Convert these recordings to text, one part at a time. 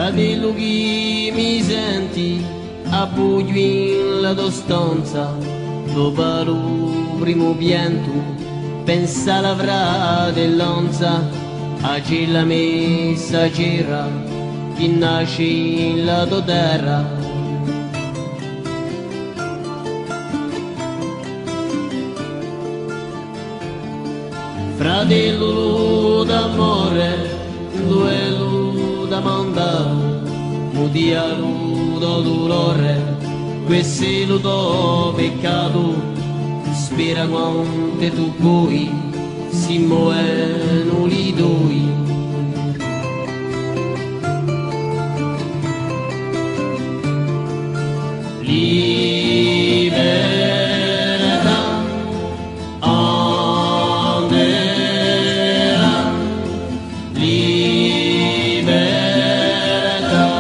Fratello chi mi senti, appoggio in la tua stanza, dopo il primo pianto, pensa alla fratellanza, a quella messaggera che nasce in la tua terra. Fratello d'amore, duello da mandato, mudialo da dolore, questo è lo tuo peccato, spera quante tu puoi, si muovono li due. Libertà, andera, libertà.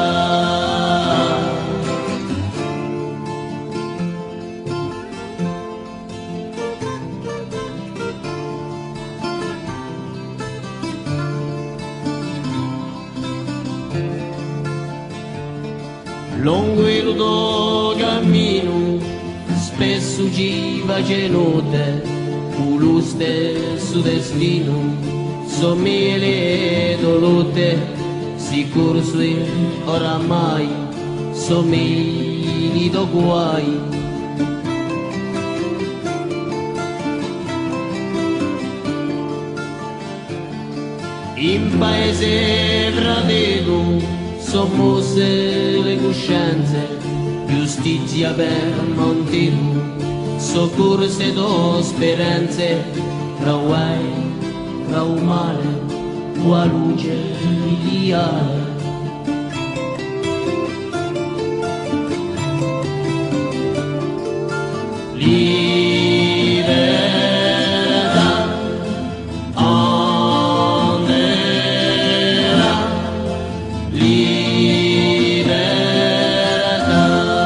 Lungo il tuo cammino spesso ci face notte, con lo stesso destino, sommele dolute, sicuro se oramai somigli do guai. In paese fratello sommosse le coscienze, giustizia per Montino, soccorse do speranze, fra guai, fra un male, tua luce ideale. Libertà, andera, libertà.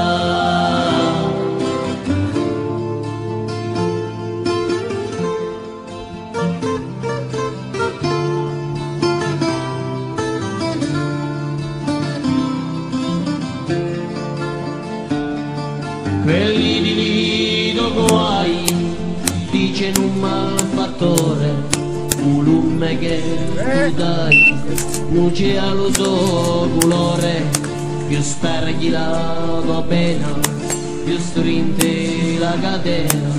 Quelli di Lido guai, dice un malfattore, un lume che tu dai, non c'è allo suo colore, più sperghi la tua pena, più stringe la catena.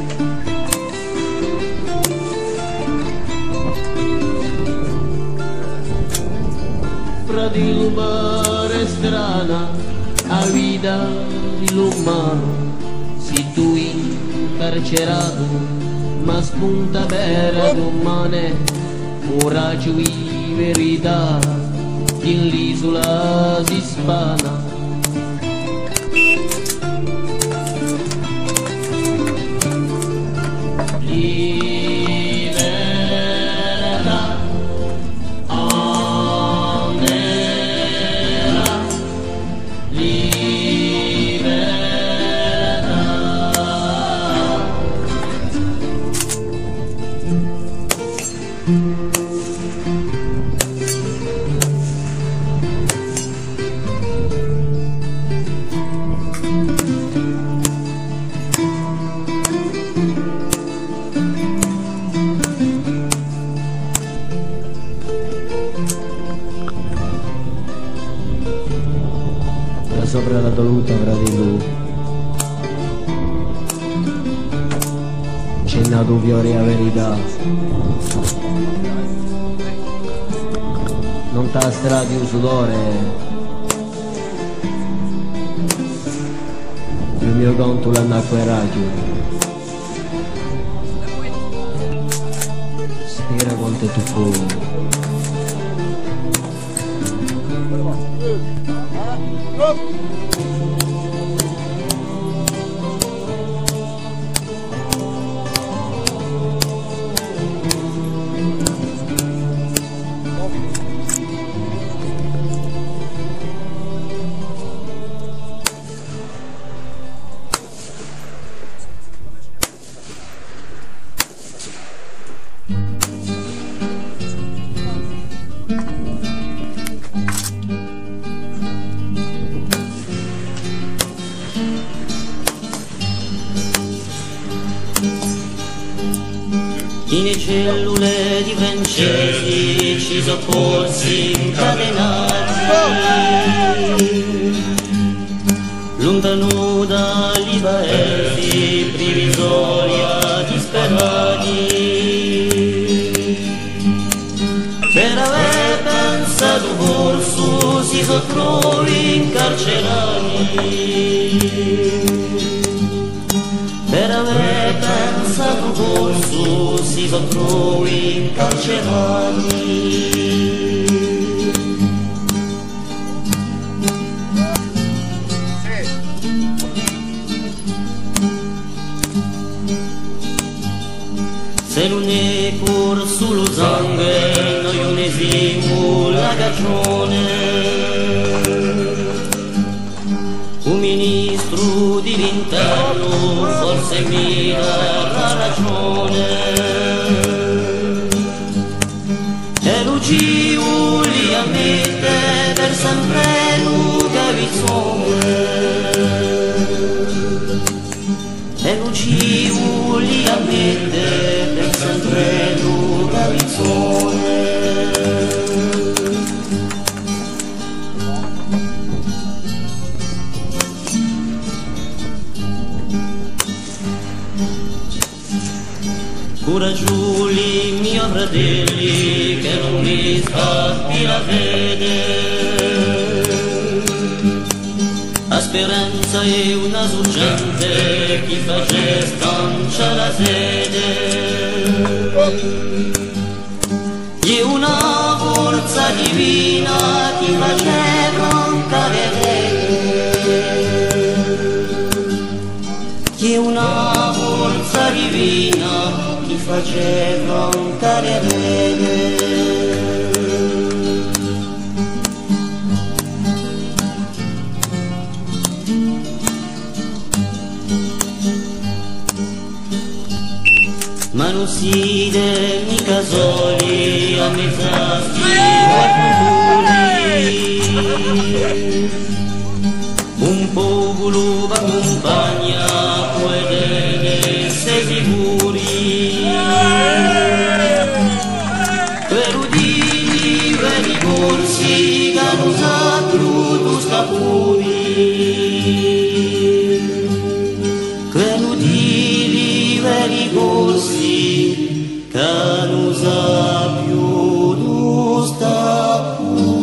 Fratello pare strana, a vita dell'umano, si tu incarcerato, ma spunta per domane, ora ci verità, in l'isola si spana. Libertà, andera, libertà. Da sopra la voluta fratello, c'è nato fiore a verità, non t'ha strati un sudore, il mio conto l'hanno acquerato, spera quanto tu puoi. in cellule di francesi ci soccorsi incatenati, lontano dagli paesi provvisoria disperati, per aver pensato corso si sottrovi incarcerati, per aver pensato corso si sottrovi incarcerati. Se non è corso lo sangue, noi unesimo la cagione. Un ministro dell'interno forse mi darà ragione. E lo Dio li ammette per sempre Luca Vizzone. E lo Dio li ammette per sempre Luca Vizzone. Coraggiosi miei fratelli che non mi scappi la fede, la speranza è una sorgente che face stancia la sede, è una forza divina che face broncare è una forza divina che face broncare rete. Ma non siete mica soli a mezz'asti un popolo v'accompagna, puoi essere sicuri. Per udini, per i corsi, che non sa più tu scapuri. Per udini, per i corsi, che non sa più tu scapuri.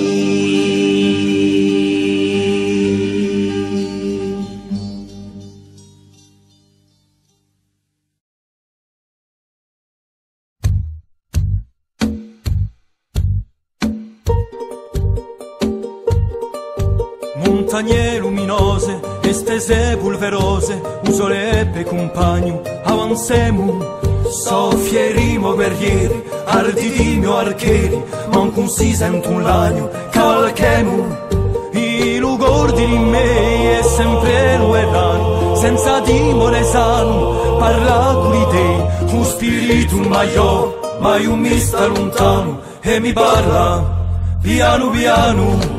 Montagne luminose, estese pulverose, un soleppe compagno, avanzemo, soffieremo guerrieri, arditimo archeri, manco si sente un lagno, calchemo, i lugordi di me è sempre nuerano, senza timore sano, parla con te, un spirito maior, mai un mi sta lontano, e mi parla, piano piano.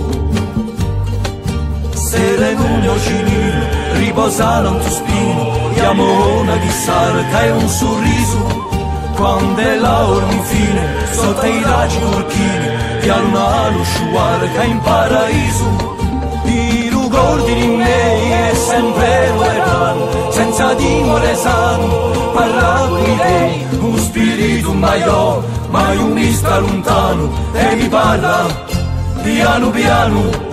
Serenugno cinino, riposano in tuo spino, chiamo una chissarca e un sorriso, quando è l'ora infine, sotto i raggi corchini, piano una luce guarda in paradiso. I ricordi di me è sempre lontano, senza timore sano, parla qui te, un spirito maior, mai un mi sta lontano, e mi parla, piano piano.